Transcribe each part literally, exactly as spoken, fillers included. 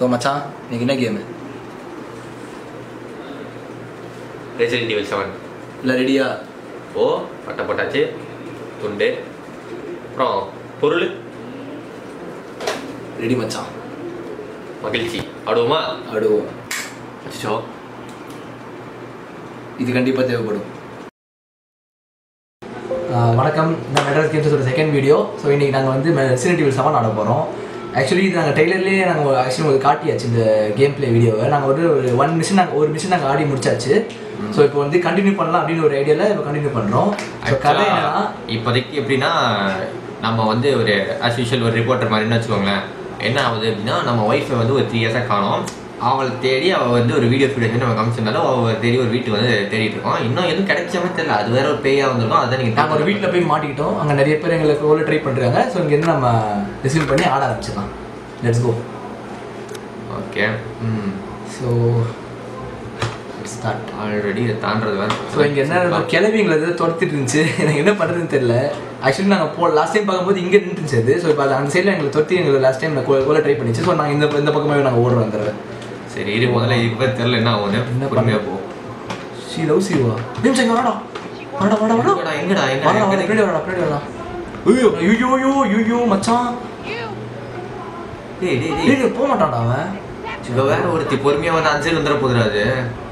So மச்சான் இன்னைக்கு என்ன கேமு? Resident evil seven. இல்லை ரெடியா? ஓ பட்ட போட்டாச்சு. துண்டு அப்புறம் பொருள் ரெடி மச்சான். மகிழ்ச்சி. ஆடுவோமா? ஆடுவோம். அச்சோ இது கண்டிப்பாக தேவைப்படும். வணக்கம், இந்த மெட்ராஸ் கேம்ஸோட செகண்ட் வீடியோ. ஸோ இன்றைக்கி நாங்கள் வந்து ரெசிடென்ட் ஈவில் செவன் ஆட போகிறோம். ஆக்சுவலி இது நாங்கள் ட்ரெய்லர்லேயே நாங்கள் ஆக்சுவலி உங்களுக்கு காட்டியாச்சு இந்த கேம் பிளே வீடியோவை. நாங்கள் வந்து ஒரு ஒன் மிஷன் நாங்கள் ஒரு மிஷன் நாங்கள் ஆடி முடிச்சாச்சு. ஸோ இப்போ வந்து கண்டினியூ பண்ணலாம் அப்படின்னு ஒரு ஐடியாவில் இப்போ கண்டினியூ பண்ணுறோம். ஸோ கதை என்னன்னா, இப்போதைக்கு எப்படின்னா நம்ம வந்து ஒரு ஆஸ் யூஷுவல் ஒரு ரிப்போர்ட்டர் மாதிரின்னு வச்சுக்கோங்களேன். என்ன ஆகுது அப்படின்னா, நம்ம ஒய்ஃபை வந்து ஒரு த்ரீ இயர்ஸாக காணோம். அவளை தேடி அவள் வந்து ஒரு வீடியோ ஃபீடேஜ் நம்ம காமிச்சிருந்தாலும் அவள் தேடி ஒரு வீட்டுக்கு வந்து தேடிட்டு இருக்கோம். இன்னும் எதுவும் கிடைச்சாமே தெரியல. அது வேற ஒரு பேயாக வந்துருக்கோம். அதான் நீங்கள் நாங்கள் ஒரு வீட்டில் போய் மாட்டிக்கிட்டோம். அங்கே நிறைய பேர் எங்களுக்கு ஓல ட்ரை பண்ணுறாங்க. ஸோ இங்கேருந்து நம்ம ரிசீவ் பண்ணி ஆட ஆரம்பிச்சிடலாம். Let's go. Okay. Hmm so start. Already இதை தாண்டது வேறு. ஸோ இங்கே என்ன கிளவி எங்களை எதாவது துரத்திட்டு இருந்துச்சு. எனக்கு என்ன பண்ணுறதுன்னு தெரியல. ஆக்சுவலி நாங்கள் போ லாஸ்ட் டைம் பார்க்கும்போது இங்கே நின்றுச்சு அது. ஸோ இப்போ அது அந்த சைடில் எங்களை தொட்டி எங்களுக்கு லாஸ்ட் டைம் கோல ட்ரை பண்ணிச்சு. ஸோ நாங்கள் இந்த இந்த பக்கமாகவே நாங்கள் ஓடுறோம் அந்த தடவை. சரி இது முதல்ல இதுக்கு பேர் தெரியல என்ன ஆகுது. என்ன பொறுமையாக போ. She love Shiva. நிமிஷம் இங்கே வாடா வாடா வாடா வாடா. எங்கடா வாடா வாடா எங்க பின்னாடி வாடா பின்னாடி வாடா. ஐயோ ஐயோ ஐயோ ஐயோ மச்சான். டேய் டேய் டேய் டேய் போக மாட்டான்டா அவன். இவ வேற ஒருத்தி பொறுமையாக வந்து அஞ்சல் வந்துட போதுறாது.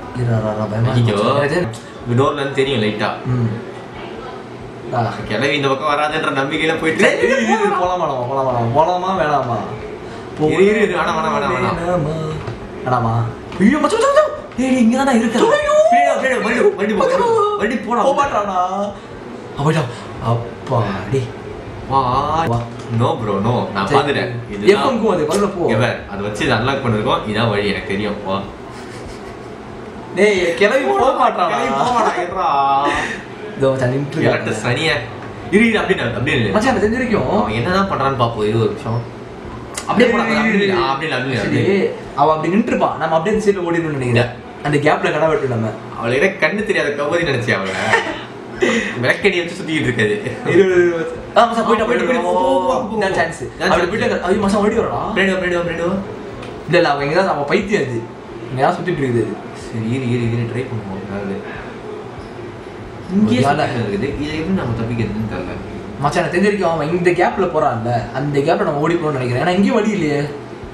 டோர்ல இருந்து தெரியும் லைட்டா. ம் கிளவி இந்த பக்கம் வராதுன்ற நம்பிக்கையில போயிட்டு போலாமா போலாமா போலாமா வேணாமா? வேணாம் வேணாம் வேணாம் வேணாம் வேணாமா? ஐயோ மச்சான் மச்சான். டேய் இங்க தான் இருக்கு. வண்டி வண்டி வண்டி போடா. போக மாட்டானா அவடா? அப்பாடி வா. No bro no. நான் பாத்துட்டேன். இது எஃப்எம்க்கு அது வரல போ. எவர் அது வச்சு இத அன்லாக் பண்ணிருக்கோம். இதான் வழி எனக்கு தெரியும். வா. டேய் கிளவி போக மாட்டானா? கிளவி போக மாட்டாங்கறா. இதோ தனிட்டு எலக்ட் சனியா. இரு இரு அப்படியே அப்படியே இல்ல. மச்சான் எனக்கு தெரிஞ்சிருக்கும். அவன் என்னதான் பண்றான்னு பாப்போம். இது ஒரு நிமிஷம். அப்படியே போடா. அப்படியே அப்படியே அப்படியே அவ அப்படி நின்றுப்பான். நம்ம அப்படியே இந்த சைடுல ஓடிடணும்னு நினைக்கிறேன். அந்த கேப்ல கடை வெட்டு நம்ம. அவளே கண்ணு தெரியாத கவரி நினைச்சி அவள விளக்கடி வச்சு சுத்திட்டு இருக்காது. ஆ மச்சான் போய்டா போய்டா போய்டா. நான் சான்ஸ். அவளை போய்டா. ஐயோ மச்சான் ஓடி வரடா. பிரேடோ பிரேடோ பிரேடோ. இல்ல இல்ல அவ எங்கதான் அவ பைத்தியம் அது. இங்க தான் சுத்திட்டு இருக்குது. சரி இரு இரு இரு ட்ரை பண்ணுவோம். அதாவது இங்கே இருக்குது. இது எப்படி நம்ம தப்பிக்கிறதுன்னு தெரியல. மச்சான் எனக்கு தெரிஞ்சிருக்கும். அவன் இந்த கேப்ல போறான்ல, அந்த கேப்ல நம்ம ஓடி போகணும்னு நினைக்கிறேன். ஏன்னா இங்கேயும் வழி இல்லையே.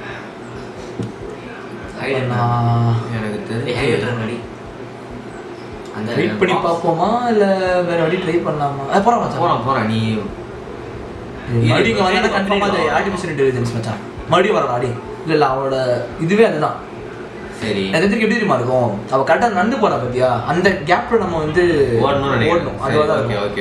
எனக்கு தெரியும். அந்த வெயிட் பண்ணி பார்ப்போமா இல்ல வேற வழி ட்ரை பண்ணலாமா? போறோம் மச்சான் போறோம் போறோம். நீ மறுபடியும் வந்தாலும் கன்ஃபார்மா அது ஆர்டிஃபிஷியல் இன்டெலிஜென்ஸ் மச்சான். மறுபடியும் வரடா அடி. இல்ல இல்ல அவளோட இதுவே அதுதான். சரி எனக்கு தெரிஞ்சு எப்படி தெரியுமா இருக்கும், அவ கரெக்டா நடந்து போறா பாத்தியா, அந்த கேப்ல நம்ம வந்து ஓடணும் ஓடணும். அதுதான். Okay okay.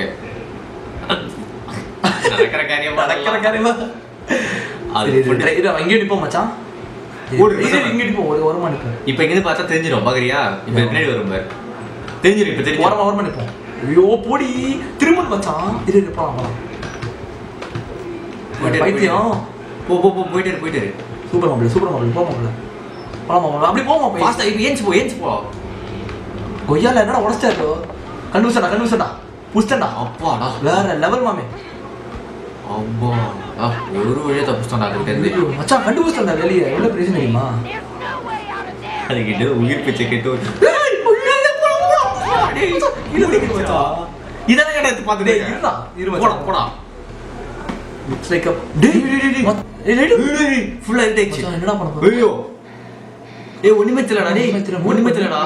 நடக்கிற காரியமா நடக்கிற காரியமா அது இது இங்கே நிப்போம் மச்சான். இங்கே நிப்போம். ஒரு ஓரமா நிப்போம். இப்போ இங்க இருந்து பார்த்தா தெரிஞ்சிரும். பாக்குறியா? இப்போ பின்னாடி வரும் பாரு. தெரிஞ்சிரும். இப்போ தெரியும். ஓரமா ஓரமா நிப்போம். ஐயோ போடி திரும்ப மச்சான். இது போலாம் போலாம். பைத்தியம். போ போ போ போயிட்டே இரு போயிட்டே இரு. சூப்பர் மாப்ள சூப்பர் மாப்ள போ மாப்ள. போலாம் மாப்ள. அப்படி போ மாப்ள. ஃபாஸ்டா இப்போ ஏஞ்சி போ ஏஞ்சி போ. கொய்யால என்னடா உடைச்சாரோ? கண்டுசடா கண்டுசடா. புஷ்டடா. அப்பாடா வேற லெவல் மாமே. அம்மா ஆ ஒரு வழியா தப்பிச்சான்டா அதுக்கு தெரிஞ்சு. மச்சான் கண்டுபிடிச்சடா வெளிய. எவ்வளவு பிரச்சனை தெரியுமா? அதுக்கிட்ட உயிர் பிச்சை கேட்டு இதெல்லாம் கேட்டு பார்த்துட்டே இருடா இரு போடா போடா. Looks like up. டேய் டேய் டேய் ஃபுல்லா இருந்துச்சு. என்னடா பண்ண போற? ஐயோ ஏய் ஒண்ணுமே தெரியலடா. டேய் ஒண்ணுமே தெரியலடா.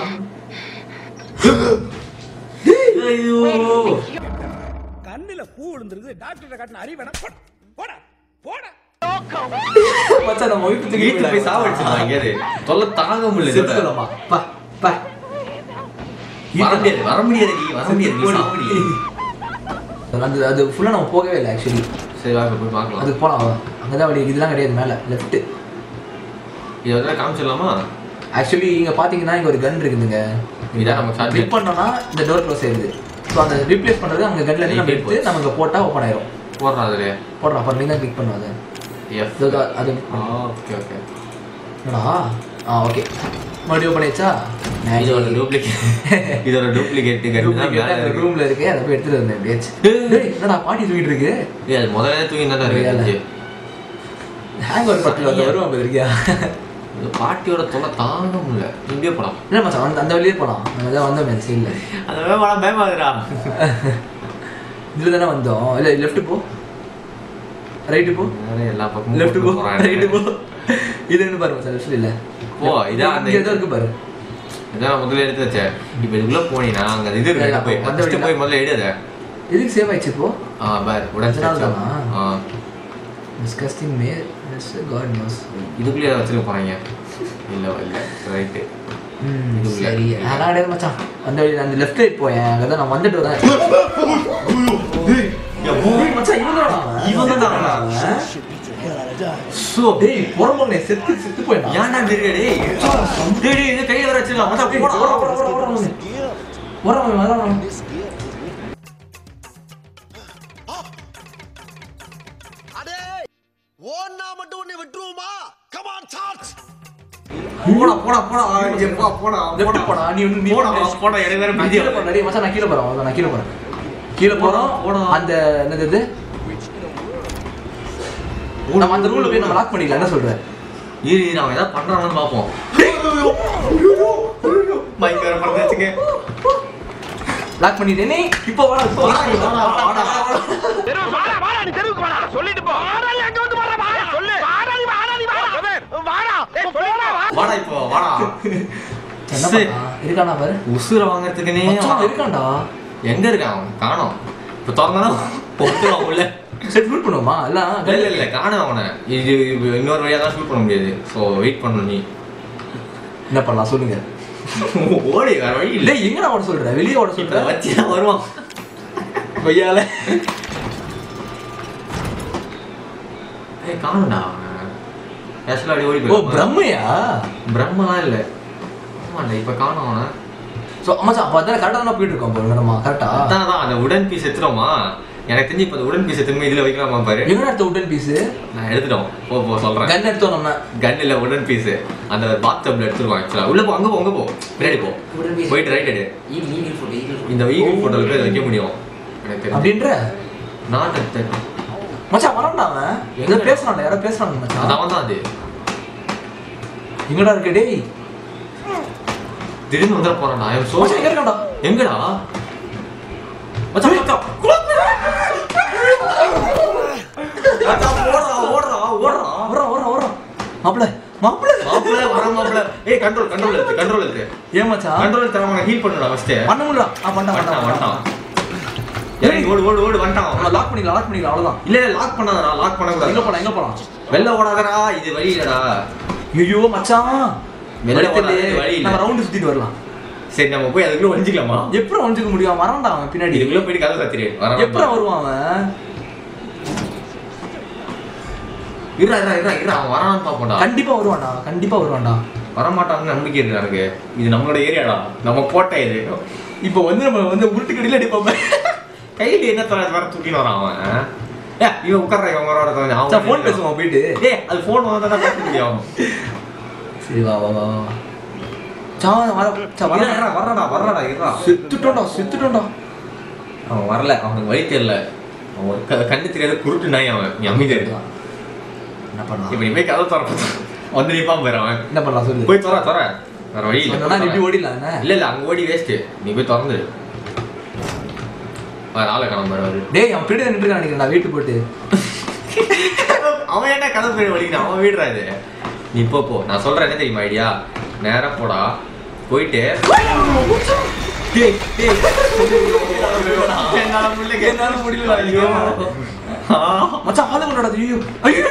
ஐயோ கண்ணுல பூ விழுந்திருக்கு. டாக்டர் காட்டின அறிவன போடா போடா. மச்சான் நம்ம வீட்டுக்கு வீட்டுக்கு போய் சாவடிச்சிடலாம். எங்கேயாவது தொல்லை தாங்க முடியல. செத்துடலாமா? பா பா வர முடியாது வர முடியாது நீ வர முடியாது. அது அது ஃபுல்லாக நம்ம போகவே இல்லை ஆக்சுவலி. சரி வாங்க போய் பார்க்கலாம். அதுக்கு போகலாம். அங்கே தான் வழி. இதெல்லாம் கிடையாது. மேலே லெஃப்ட்டு. இது வந்து காமிச்சிடலாமா? ஆக்சுவலி இங்கே பார்த்தீங்கன்னா இங்கே ஒரு கன் இருக்குதுங்க. இதான் நம்ம ஷார்ட் கிளிக் பண்ணோன்னா இந்த டோர் க்ளோஸ் ஆயிடுது. ஸோ அந்த ரீப்ளேஸ் பண்ணுறது அங்கே கன்ல இருந்து நம்ம எடுத்து நம்ம இங்கே போட்டால் ஓப்பன் ஆயிரும். போடுறோம் அதில் போடுறோம். அப்புறம் நீங்கள் தான் கிளிக் பண்ணுவோம். அது எஃப் அது ஓகே ஓகே. என்னடா ஆ ஓகே மறுபடியும் ஓப்பன் ஆயிடுச்சா? இதோட டூப்ளிகேட் இதோட டூப்ளிகேட் கன் ரூமில் இருக்கு. அதை போய் எடுத்துகிட்டு வந்தேன். எப்படியாச்சு என்னடா பாட்டி தூக்கிட்டு இருக்கு. ஏ அது முதல்ல தூங்கி தான் இருக்கு. ஹேங் ஓவர் பட்டில் வந்து வருவான் இருக்கியா? பாட்டியோட தொலை தாங்க முடியல. இங்கே போலாம். இல்லை மச்சான் அந்த அந்த வழியே போகலாம். நம்ம தான் வந்தோம் அந்த சைடில். அந்த மாதிரி போலாம் பயமாதுரா. இதில் தானே வந்தோம். இல்லை லெஃப்ட் போ, ரைட்டு போ, எல்லா பக்கமும் லெஃப்ட் போ, ரைட்டு போ. இது என்ன பாரு மச்சான் லெஃப்ட் இல்லை போ. இதான் அந்த இதாக இருக்கு பாரு. இதான் முதல்ல எடுத்து வச்சேன். இப்போ இதுக்குள்ளே போனீங்கன்னா அங்கே இது இருக்கு. போய் ஃபஸ்ட்டு போய் முதல்ல எடு அதை. எதுக்கு சேவ் ஆயிடுச்சு இப்போ? ஆ பார் உடனே ஆ டிஸ்கஸ்டிங் மே காட் நோஸ். இதுக்குள்ளே வச்சுருக்க போகிறாங்க. இல்லை இல்லை ரைட்டு. ம் சரி நான் கிடையாது மச்சான். அந்த வழி அந்த லெஃப்ட் ரைட் போயேன். அங்கே தான் நான் வந்துட்டு வரேன். மச்சான் இவன் தான் இவன் தான் சோ டேய் பொறமோனே செத்து செத்து போய்டா. ஏன்டா தெரியல டேய். டேய் டேய் இந்த கையில வர வச்சிடலாம். மச்சான் போடா போடா போடா போடா போடா போடா போடா. அடே ஓன்னா மட்டும் உன்னை விட்டுருவோமா? Come on charge. போடா போடா போடா இங்க போ போடா லெஃப்ட் போடா. நீ வந்து நீ போடா போடா எனக்கு வேற கீழ போடா. டேய் மச்சான் நான் கீழ போறேன். நான் கீழ போறேன். கீழ போறோம். போடா அந்த என்னது இது நம்ம அந்த ரூல்ல போய் நம்ம லாக் பண்ணிடலாம். என்ன சொல்ற? இரு இரு அவன் ஏதாவது பண்றானான்னு பாப்போம். மைக் வேற பண்றதுக்கு லாக் பண்ணிட்டேனே. இப்போ வாடா வாடா வாடா தெரு வாடா வாடா நீ தெருவுக்கு வாடா சொல்லிட்டு போ. வாடா நீ அங்க வந்து வாடா வாடா சொல்லு. வாடா நீ வாடா நீ வாடா வாடா ஏய் போடா வாடா இப்போ வாடா. என்ன பண்ணா இருக்கானா பாரு. உசுர வாங்குறதுக்குனே மச்சான் இருக்கான்டா. எங்க இருக்கான் அவன்? காணோம். இப்போ திறந்தானா பொத்துறான் உள்ள. செட் ஷூட் பண்ணுமா? இல்ல இல்ல இல்ல காணோம் அவனை. இது இன்னொரு வழியா தான் ஷூட் பண்ண முடியாது. ஸோ வெயிட் பண்ணணும். நீ என்ன பண்ணலாம் சொல்லுங்க. ஓடி வேற வழி இல்லை. எங்கடா ஓட சொல்ற? வெளியே ஓட சொல்ற? வச்சு வருவான் கொய்யால. ஏய் காணும்டா கேஷுவலா அப்படி ஓடி ஓ போய். பிரம்மையா? பிரம்மலாம் இல்லை. ஆமாண்டா இப்போ காணும் அவனை. ஸோ மச்சான் அப்போ அதான் கரெக்டாக தான் போயிட்டு இருக்கோம் போல நம்ம கரெக்டாக. அதான் தான் அந்த உடன் பீஸ் எடுத்துட்டோமா? எனக்கு தெரிஞ்சு இப்போ அந்த உடன் பீஸ் திரும்ப இதில் வைக்கலாமா பாரு. எங்கடா எடுத்த உடன் பீஸு? நான் எடுத்துட்டோம். போ போ சொல்கிறேன். கன் எடுத்தோம் நம்ம. கன் இல்லை உடன் பீஸு. அந்த பாத் டப்ல எடுத்துருவோம் ஆக்சுவலாக. உள்ளே போ அங்கே போ அங்கே போ பின்னாடி போ போயிட்டு ரைட் எடு. இந்த ஈகிள் ஃபோட்டோவில் போய் வைக்க முடியும் எனக்கு தெரிஞ்சு. அப்படின்ற நான் எடுத்தேன் மச்சான் வரண்டா அவன். ஏதோ பேசுறான்டா யாரோ பேசுறாங்க மச்சான். அதான் தான் அது. எங்கடா இருக்கு டேய்? திடீர்னு வந்துட போறான்டா. ஐ அம் சோ மச்சான் எங்க இருக்கான்டா? எங்கடா மச்சான் மச்சான் ஓடுறா ஓடுறா ஓடுறா ஓடுறா ஓடுறா ஓடுறா. மாப்ள மாப்ள மாப்ள வர மாப்ள. ஏய் கண்ட்ரோல் கண்ட்ரோல் எடுத்து கண்ட்ரோல் எடுத்து. ஏன் மச்சான் கண்ட்ரோல் தரவங்க ஹீல் பண்ணுடா ஃபர்ஸ்ட். பண்ண முடியல. ஆ பண்ணா வண்டான் பண்ணா வண்டான். ஏய் ஓடு ஓடு ஓடு வண்டான். நான் லாக் பண்ணிடலாம் லாக் பண்ணிடலாம் அவ்வளவுதான். இல்ல இல்ல லாக் பண்ணாதடா. லாக் பண்ண கூடாது. எங்க போலாம் எங்க போலாம்? வெல்ல ஓடாதடா. இது வழி இல்லடா. ஐயோ மச்சான் வெல்ல ஓடாத வழி இல்ல. நம்ம ரவுண்ட் சுத்திட்டு வரலாம். சரி நம்ம போய் அதுக்குள்ள ஒளிஞ்சிக்கலாமா? எப்படி ஒளிஞ்சிக்க முடியும்? வரண்டா அவன் பின்னாடி. இதுக்குள்ள போய் கதை சத்திரே வர. எப்படி வருவான் அவன்? இறா இறா இறா இறா அவன் வரான்னு பாப்போம்டா. கண்டிப்பா வருவான்டா கண்டிப்பா வருவான்டா. வரமாட்டான்னு நம்பிக்கை இருக்கு எனக்கு. இது நம்மளோட ஏரியாடா. நம்ம போட்ட இது. இப்போ வந்து நம்ம வந்து உருட்டு கடியில அடிப்போம். கையில என்ன தர வர தூக்கின்னு வரான் அவன். ஏ இவன் உட்கார்ற இவன் வரோட அவன் ஃபோன் பேசுவான் போயிட்டு. ஏ அது ஃபோன் வந்தா தான் பேச முடியும். சரி வா வா வா சா வர சா வர வரடா வரடா இருடா. செத்துட்டோம்டா செத்துட்டோம்டா. அவன் வரல. அவனுக்கு வழி தெரியல. அவன் கண்ணு தெரியாத குருட்டு நாய் அவன். நீ அமைதியா இருக்கலாம். என்ன பண்ணலாம்? இப்போ நீ போய் கதை திறப்ப வந்து நிப்பான் போயிரு அவன். என்ன பண்ணலாம் சொல்லு. போய் திற திற. வேற வழி இல்லை. நான் இப்படி ஓடிடலாம் என்ன? இல்ல இல்ல அங்க ஓடி வேஸ்ட். நீ போய் திறந்து வேற ஆளை காணாம போயிடுவாரு. டேய் அவன் பின்னாடி நின்றுட்டு நினைக்கிறேன் நான் வீட்டு போட்டு. அவன் என்ன கதை போய் வலிக்கிறான். அவன் வீடுறா இது. நீ போ போ. நான் சொல்றேன் என்ன தெரியுமா ஐடியா? நேரா போடா. போயிட்டு டேய் டேய் என்னால முடியல என்னால முடியல. ஐயோ மச்சான் ஆளு கொண்டடா. ஐயோ ஐயோ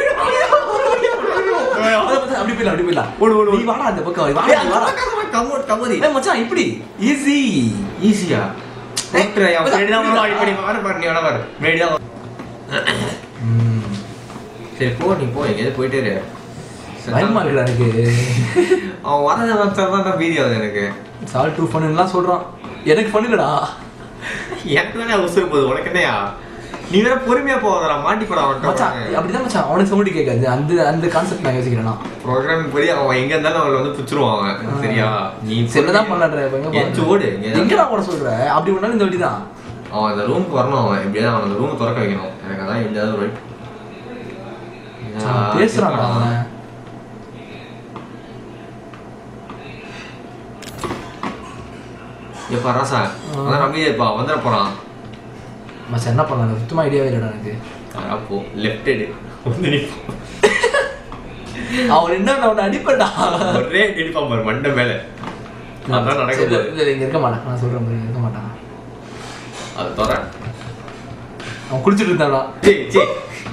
அப்படி போயிடலாம் அப்படி போயிடலாம். ஓடு ஓடு. நீ வாடா அந்த பக்கம் வாடா வாடா. கமோட் கமோதி. ஏய் மச்சான் இப்படி ஈஸி ஈஸியா? டேய் அவன் ரெடி தான் வர பண்ணி பாரு பாரு. நீ வேணா பாரு. ரெடி தான். சரி போ நீ போ. எங்கேயாவது போயிட்டே இரு. பயமா இருக்குடா எனக்கு. அவன் வரத வச்சாதான் தான் வீடியோ ஆகுது எனக்கு. சால் டூ ஃபன்னுலாம் சொல்றான். எனக்கு ஃபன் இல்லடா. எனக்கு தானே உசுறு போகுது. உனக்கு என்னையா? நீ வேற பொறுமையா போவதா? மாட்டி போட மச்சான் அப்படிதான் மச்சான். அவனுக்கு சவுண்ட் கேட்காது. அந்த அந்த கான்செப்ட் நான் யோசிக்கிறேன்னா ப்ரோக்ராமிங் படி அவன் எங்க இருந்தாலும் அவளை வந்து பிடிச்சிருவான் அவன். சரியா? நீ சரிதான் பண்ணலான்ற எச்சு ஓடு. எங்கடா ஓட சொல்ற? அப்படி ஒன்னாலும் இந்த வழி தான். அவன் அந்த ரூமுக்கு வரணும். அவன் எப்படியாவது அவன் அந்த ரூம் திறக்க வைக்கணும். எனக்கு அதான் எப்படியாவது ஒரு பேசுறான்டா அவன். எப்பா ராசா அதான் நம்பியே இருப்பா வந்துட போறான் மச்சான் என்ன பண்ணலாம் சுத்தமா ஐடியாவே இல்லடா எனக்கு அப்போ லெஃப்ட் எடு வந்து நிப்போம் அவன் என்ன அவனை அடிப்படா ஒரே அடிப்பான் பாரு மண்டை மேல அதான் நடக்குது இல்லை இங்கே இருக்க மாட்டான் நான் சொல்கிறேன் பாரு இருக்க மாட்டான் அது தர அவன் குளிச்சுட்டு இருந்தானா சரி சரி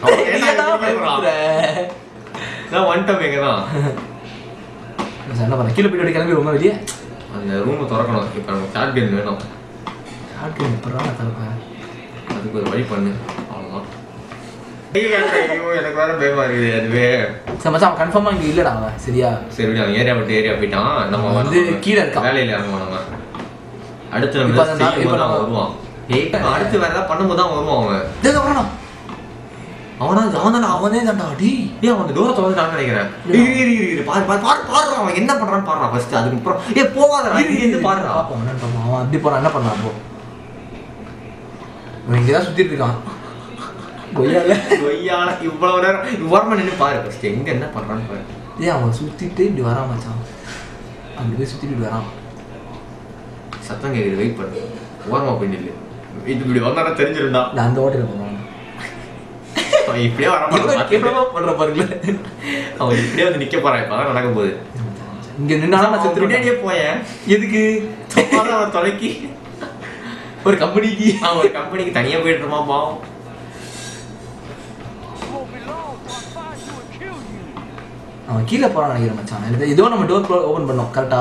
நான் வந்துட்டோம் எங்கதான் என்ன பண்ண கீழே போயிட்டு கிளம்பி ரொம்ப வெளியே அந்த ரூமை திறக்கணும் இப்போ நமக்கு ஷார்ட் கன் வேணும் ஷார்ட் கன் இப்போ நான் திறப்பேன் அதுக்கு ஒரு வழி பண்ணு அவ்வளோதான் எனக்கு வேற பயமா இருக்குது அதுவே சரி மச்சான் அவன் கன்ஃபார்மாக இங்கே இல்லைடா அவன் சரியா சரி விட அவன் ஏரியா விட்டு ஏரியா போயிட்டான் நம்ம வந்து கீழே இருக்கான் வேலையில் இறங்குவோம் நம்ம அடுத்து நம்ம அவன் வருவான் ஏய் அடுத்து வேற ஏதாவது பண்ணும்போது தான் வருவான் அவன் அவனா அவன் அவனே தான்டா டி ஏன் அவன் டோரை திறந்துட்டான்னு நினைக்கிறேன் இரு இரு இரு இரு பாரு பாரு பாரு பாரு அவன் என்ன பண்றான்னு பாருடா ஃபர்ஸ்ட் அதுக்கு அப்புறம் ஏ போவாதடா இரு இருந்து பாருடா பாப்போம் என்ன பண்ணுவான் அவன் அப்படி போறான் என்ன பண்ணான் அப்போ அவன் இங்கே தான் சுத்திட்டு இருக்கான் கொய்யால கொய்யால இவ்வளவு நேரம் இவ்வளவு நின்று பாரு ஃபர்ஸ்ட் எங்க என்ன பண்றான்னு பாரு ஏன் அவன் சுத்திட்டு இப்படி வரான் மச்சான் அப்படி போய் சுத்திட்டு இப்படி வரான் சத்தம் கேட்குது வெயிட் பண்ணு ஓரமா போய் நில்லு இது இப்படி வந்தானா தெரிஞ்சிருந்தா நான் அந்த ஓட்டையில் போவான் அவன் இப்படியே வர மாட்டான் பண்ற பாருங்கள அவன் இப்படியே வந்து நிக்க போறான் இப்பதான் நடக்க போகுது இங்க நின்னாலும் நான் செத்து முன்னாடியே போயேன் எதுக்கு அவன் தொலைக்கி ஒரு கம்பெனிக்கு அவன் ஒரு கம்பெனிக்கு தனியா போயிட்டுருமா பாவம் அவன் கீழே போறான்னு நினைக்கிறேன் மச்சான் ஏதோ நம்ம டோர் ஓபன் பண்ணோம் கரெக்டா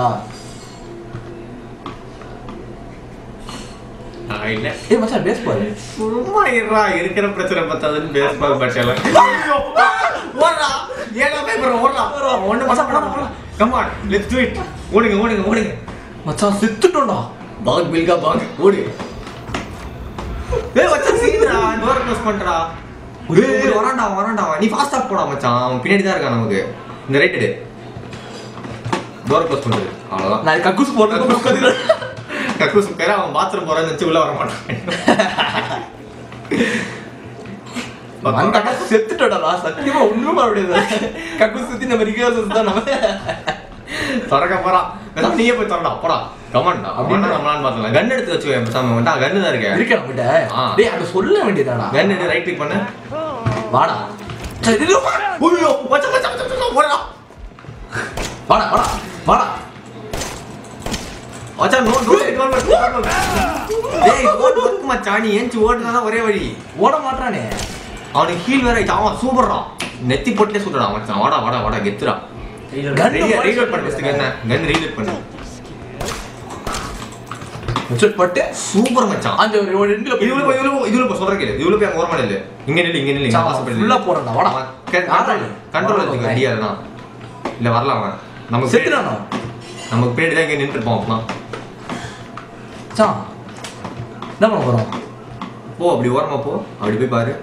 இல்ல ஏய் மச்சான் பேஸ் பால் சும்மா இருடா இருக்கிற பிரச்சனை பத்தாதுன்னு பேஸ் பால் பச்சல ஓடா ஏடா பேப்பர் ஓடா ஒண்ணு மச்சான் போடா come on let's do it ஓடுங்க ஓடுங்க ஓடுங்க மச்சான் செத்துட்டோம்டா பாக் பில்கா பாக் ஓடு ஏய் மச்சான் சீக்கிரா டோர் க்ளோஸ் பண்றா ஏய் வரான்டா வரான்டா நீ ஃபாஸ்டா போடா மச்சான் அவன் பின்னாடி தான் இருக்கான் நமக்கு இந்த ரைட் எடு டோர் க்ளோஸ் பண்ணு அவ்வளவுதான் நான் கக்கூஸ் போடுறேன் கக்கூஸ் பேர அவன் பாத்ரூம் போறான்னு நினைச்சு உள்ள வர மாட்டான் வந்தாடா செத்துட்டோடா சத்தியமா ஒண்ணுமே பண்ண முடியாது கக்கூஸ் சுத்தி நம்ம ரிகர்சல்ஸ் தான் நம்ம திறக்க போறான் நீயே போய் திறடா போடா கமாண்டா அப்படின்னா நம்மளான்னு பார்த்தலாம் கன் எடுத்து வச்சு பேசாம வந்தா கன்னு தான் இருக்கேன் இருக்க நம்மகிட்ட டேய் அதை சொல்ல வேண்டியதாடா கன் எடுத்து ரைட் கிளிக் பண்ணு வாடா சரி ஓய்யோ மச்ச மச்ச மச்ச போடா வாடா வாடா வாடா அச்சா நோ நோ டேய் ஓட் வர்க் மச்சான் நீ ஏஞ்சி ஓடுறதா ஒரே வழி ஓட மாட்டானே அவனுக்கு ஹீல் வேற அவன் சூப்பர்டா நெத்தி போட்டே சுடுடா மச்சான் வாடா வாடா வாடா கெத்துடா கன் ரீலோட் பண்ணு ஃபர்ஸ்ட் கன் கன் ரீலோட் பண்ணு ஹெட்ஷாட் பட்டு சூப்பர் மச்சான் அந்த ஒரு ரெண்டுல இதுல போய் இதுல இதுல போய் சொல்ற கேளு இதுல போய் அங்க ஓரமா இல்ல இங்க நில்லு இங்க நில்லு இங்க பாசிபிள் ஃபுல்லா போறடா வாடா கண்ட்ரோல் எடுத்துக்க ஐடியா தான் இல்ல வரலாம் அவன் நமக்கு செத்துறானோ நமக்கு பின்னாடி தான் இங்க நின்று இருப்போம் அப்பனா சா என்ன பண்ண போறோம் போ அப்படி ஓரமா போ அப்படி போய் பாரு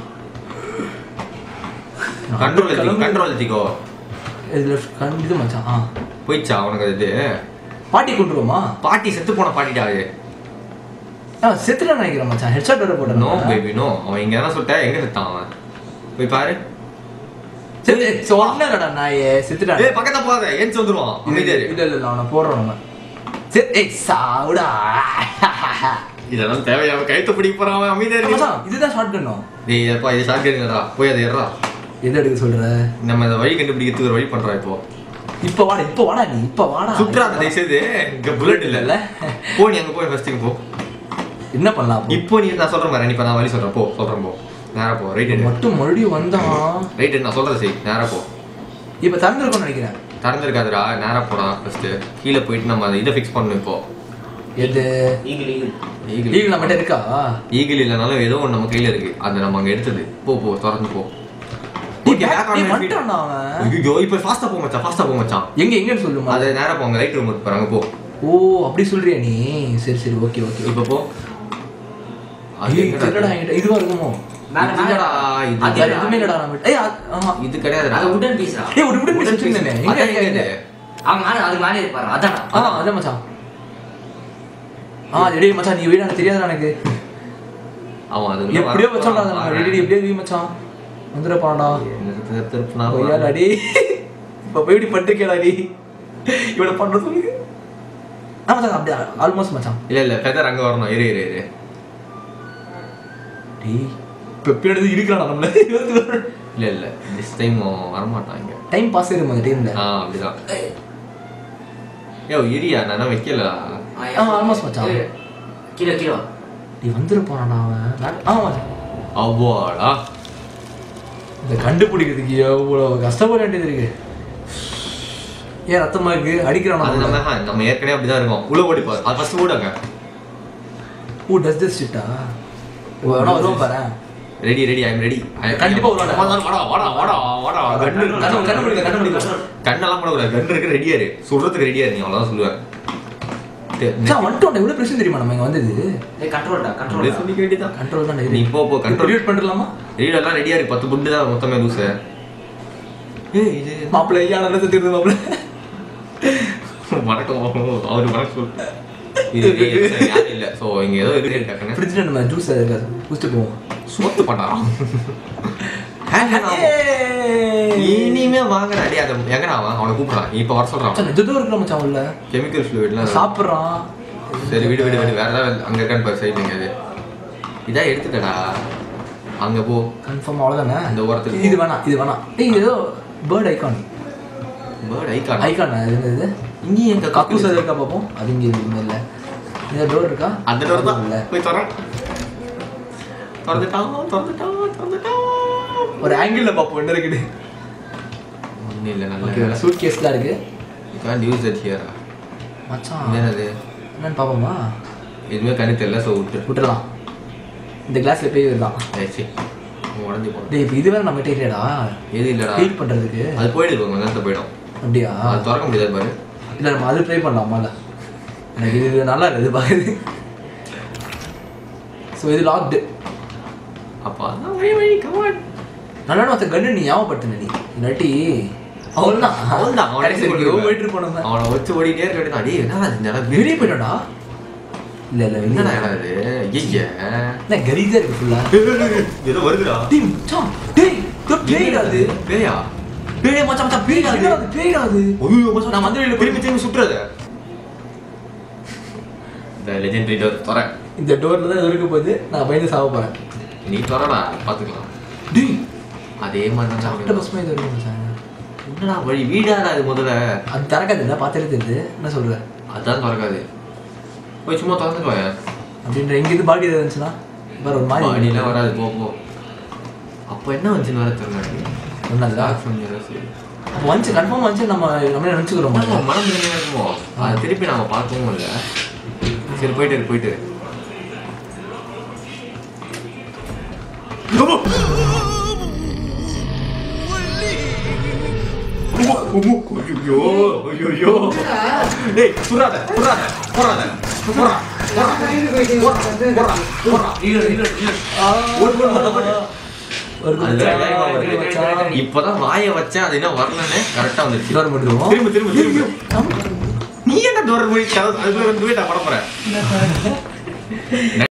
கண்ட்ரோல் எடுத்துக்கோ கண்ட்ரோல் எடுத்துக்கோ இதுல கண்டிது மச்சான் ஆ போயிச்சா உனக்கு இது பாட்டி கொண்டுருவோமா பாட்டி செத்து போன பாட்டிடா அது ஆ செத்துறான் நினைக்கிறேன் மச்சான் ஹெட்ஷாட் வர போட்டேன் நோ பேபி நோ அவன் இங்க என்ன சொல்லிட்டா எங்க செத்தான் அவன் போய் பாரு செத்து சொன்னடா நாயே செத்துடா ஏய் பக்கத்துல போகாத ஏஞ்சி வந்துருவான் அமைதியா இல்ல இல்ல இல்ல அவனை போடுறோம் நம்ம செத் ஏய் சாவுடா இதெல்லாம் தேவையா கைத்த பிடிக்க போறான் அவன் அமைதியா இருக்கு மச்சான் இதுதான் ஷார்ட் கன்னோ டேய் அப்பா இது ஷார்ட் கன்னுடா போய் அதை ஏறா எதை எடுக்க சொல்ற நம்ம இந்த வழி கண்டுபிடிக்கிறதுக்கு ஒரு வழி பண்றோம் இப்போ இப்ப வாடா இப்ப வாடா நீ இப்ப வாடா சுற்றாத தயவு செய்து இங்க புல்லட் இல்ல போ நீ அங்க போய் ஃபர்ஸ்ட் போ என்ன பண்ணலாம் இப்போ நீ நான் சொல்றேன் பாரு நீ இப்ப நான் வழி சொல்றேன் போ சொல்றேன் போ நேரா போ ரைட் எடு மட்டும் மறுபடியும் வந்தான் ரைட் நான் சொல்றத செய் நேரா போ இப்ப திறந்துருக்கும்னு நினைக்கிறேன் திறந்துருக்காதுடா நேரா போடா ஃபர்ஸ்ட் கீழே போயிட்டு நம்ம அதை இதை ஃபிக்ஸ் பண்ணணும் இப்போ எது ஈகிள் ஈகிள் ஈகிள் நம்மகிட்ட இருக்கா ஈகிள் இல்லைனாலும் ஏதோ ஒன்று நம்ம கையில இருக்கு அதை நம்ம அங்க எடுத்தது போ போ திறந்து போ ஐயோ இப்போ ஃபாஸ்டா போ மச்சான் ஃபாஸ்டா போ மச்சான் எங்க எங்கன்னு சொல்லுமா அது நேரா போங்க ரைட் ரூம் போறாங்க போ ஓ அப்படி சொல்றியா நீ சரி சரி ஓகே ஓகே இப்போ போ அது என்னடா இதுவா இருக்குமோ இதுடா இது அது எதுமே இல்லடா நம்ம ஏய் ஆமா இது கிடையாது அது உடன் பீஸ்ரா ஏய் ஒரு உடன் பீஸ் சின்னனே எங்க எங்க அவன் மேல அது மேல இருப்பாரு அதான் ஆ அத மச்சான் ஆ டேய் மச்சான் நீ வீடா தெரியாதடா எனக்கு அவன் அது எப்படியோ மச்சான் நம்ம ரெடி எப்படியோ வீ மச்சான் வந்துற பாடா திருப்பனா ஓயாடா டேய் இப்ப போய் இப்படி பண்ணிட்டேடா நீ இவள பண்ற சொல்லுங்க ஆ மச்சான் அப்படியே ஆல்மோஸ்ட் மச்சான். இல்ல இல்ல ஃபெதர் அங்க வரணும். இரு இரு இரு. டேய் இப்போ பின்னாடி இருக்கிறான் நம்மள. இல்ல இல்ல திஸ் டைம் வர மாட்டான் இங்க. டைம் பாஸ் ஆயிரும் அந்த டைம்ல. ஆ அப்படிதான். யோ இரியா நான் வைக்கல. ஆ ஆல்மோஸ்ட் மச்சான். கீழ கீழ நீ வந்துரு போறானா அவன். ஆ மச்சான். அவ்வாடா. இந்த கண்டுபிடிக்கிறதுக்கு எவ்வளவு கஷ்டப்பட வேண்டியது இருக்கு. ஏன் ரத்தமா இருக்கு அடிக்கிறானா? அது நம்ம நம்ம ஏற்கனவே அப்படிதான் இருக்கோம். உள்ள ஓடி பாரு. அது ஃபர்ஸ்ட் ஓடுங்க. ஓ டஸ் திஸ் ஷிட்டா. வேணா வருவோம் பாரு. Ready ready I am ready. கண்டிப்பா வருவாடா. வாடா வாடா வாடா வாடா. கண்ணு கண்ணு கண்ணு முடியல கண்ணு முடியல. கண்ணெல்லாம் போட கூடாது. கண்ணு இருக்கு ரெடியா இரு. சுடுறதுக்கு ரெடியா இரு. நீ அவ்வளவுதான் சொல்லுவேன். மச்சான் வந்துட்டோம். இவ்வளவு பிரச்சனை தெரியுமா நம்ம இங்க வந்தது? டேய் கண்ட்ரோல்டா அப்படியே கண்ட்ரோல் சொல்லி கேட்டிதான். கண்ட்ரோல் தான். நீ போ போ கண்ட்ரோல் ரிலீட் பண்ணிடலாமா? ரீட் எல்லாம் ரெடியா இருக்கு. பத்து புண்டு தான் மொத்தமே லூஸ். ஏய் இது மாப்பிள்ளை ஐயா நல்லா செத்துறது மாப்பிள்ளை. வணக்கம் அவரு வணக்கம் சொல்லு. இது யாரும் இல்ல. சோ இங்க ஏதோ இருக்கு டக்குன்னு. ஃப்ரிட்ஜ்ல நம்ம ஜூஸ் இருக்காது. குடிச்சிட்டு போவோம். சோத்து பண்ணாராம். இனிமே வாங்கடா டேய். அது எங்கடா அவன் அவனை கூப்பிடுறான். இப்ப வர சொல்றான். மச்சான் எதோ இருக்குற மச்சான் உள்ள. கெமிக்கல் ஃப்ளூயிட்லாம் சாப்பிடுறான். சரி விடு விடு விடு. வேற ஏதாவது அங்க இருக்கான்னு பாரு சைடுல எங்கேயாவது. இதா எடுத்துட்டடா. அங்க போ. கன்ஃபார்ம் அவ்வளவுதானே. இந்த ஓரத்துக்கு இது வேணாம் இது வேணாம். டேய் இது ஏதோ bird icon. Bird icon icon அது இது. இங்க எங்க கக்கூஸ் இருக்கா பாப்போம். அது இங்க இங்க இல்ல. இந்த டோர் இருக்கா? அந்த டோர் தான். இல்ல. போய் தர. திறந்துட்டான் திறந்துட்டான் திறந்துட்டான். ஒரு ஆங்கிள்ல பாப்போம் என்ன இருக்குது. ஒண்ணு இல்ல நல்ல. ஓகே சூட் கேஸ்ல இருக்கு. You can't use that here. மச்சான் இது என்னது? என்னன்னு பாப்போமா? எதுவுமே கண்ணு தெரியல. சோ விட்டு விட்டுறலாம். இந்த கிளாஸ்ல பேய் வருதான். ஏச்சி உடஞ்சி போகும். டேய் இப்போ இது வேற நம்ம டேரியடா. எது இல்லடா. ஹீட் பண்றதுக்கு. அது போயிடுது கொஞ்ச நேரத்துல போயிடும். அப்படியா? அது திறக்க முடியாது பாரு. இல்ல நம்ம அது ட்ரை பண்ணலாமால. எனக்கு இது நல்லா இருக்கு பாக்குது. சோ இது லாக்டு. அப்பா வழி வழி கம் ஆன். நல்லா மத்த கண்ணு நீ ஞாபகப்படுத்துன நீ. இல்லாட்டி அவ்வளவுதான் அவ்வளவுதான். அவனை கடைசி வரைக்கும் போயிட்டு போனோம். அவனை வச்சு ஓடிட்டே இருக்க வேண்டியது. அடே என்னடா இந்த இடம் வெளியே போயிட்டோம்டா. இல்ல இல்ல என்னடா என்னடா இடம் இது? ஐயே என்ன கரீஸா இருக்கு ஃபுல்லா. ஏதோ வருதுடா. டேய் மச்சான் டேய் இது பேய்டா அது. பேயா? பேய் மச்சான் மச்சான் பேய்டா அது. அது பேய்டா அது. ஐயோ மச்சான் நான் மந்திரில திரும்பி திரும்பி சுற்றுறது. இந்த லெஜெண்டரி டோர் தர. இந்த டோர்ல தான் இருக்க போகுது. நான் பயந்து சாவ போறேன். நீ தரடா பாத்துக்கலாம். டேய் அதே மாதிரி தான் சாப்பிட்ட பஸ்மா இது இருக்கு மச்சான். என்னடா வழி வீடாடா இது முதல்ல. அது திறக்காது இல்ல பாத்துட்டு தெரியுது. என்ன சொல்ற? அதான் திறக்காது. போய் சும்மா திறந்துட்டு வாயா. அப்படின்ற எங்க இது பாடி இருந்துச்சுன்னா வேற ஒரு மாதிரி அடிலாம் வராது போ போ. அப்போ என்ன வந்துச்சுன்னு வேற தெரியல. ஒண்ணாதா? அப்போ வந்து கன்ஃபார்ம் வந்து நம்ம நம்மளே நினைச்சுக்கிறோம். மனம் தனியாக இருக்குமோ அதை திருப்பி நாம பார்க்கவும் இல்லை. சரி போயிட்டு இரு போயிட்டு இரு. ஐயோ ஐயோ டேய் சுறாத சுறாத போறாத போறா போறா போறா போறா இல்ல இல்ல இல்ல ஒரு ஒரு இப்பதான் வாயை வச்சேன். அது என்ன வரலன்னு கரெக்டா வந்துருச்சு. திரும்ப திரும்ப திரும்ப நீ என்ன டோர் போய் அதுக்குள்ள வந்து போய் நான் பட போறேன்.